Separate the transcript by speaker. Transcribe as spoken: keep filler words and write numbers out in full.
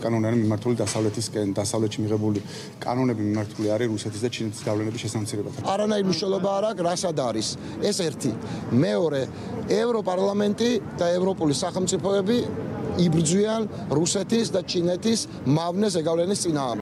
Speaker 1: კანონი არის მიმართული დასავლეთისკენ, დასავლეთში მიღებული კანონები მიმართული არის რუსეთის და ჩინეთის გავლენების შესამცირებლად.
Speaker 2: არანაირი მნიშვნელობა არ აქვს, რასად არის. ეს ერთი. მეორე, ევროპარლამენტი და ევროპული სახელმწიფოები იბრძვიან რუსეთის და ჩინეთის მავნე ზეგავლენის წინააღმდეგ.